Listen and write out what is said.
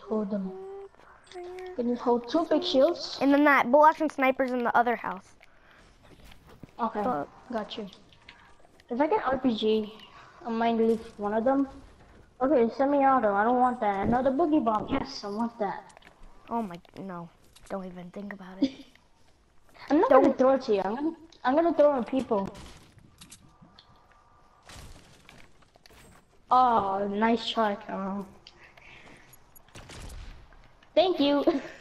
hold them. Can you hold 2 big shields? And then that bullets and snipers in the other house. Okay, But got you. If I get RPG, I might leave one of them. Okay, semi-auto, I don't want that. Another boogie bomb, yes, I want that. oh my, no, don't even think about it. I'm not gonna throw it to you, I'm gonna throw it at people. Oh, nice try, Carl. Thank you.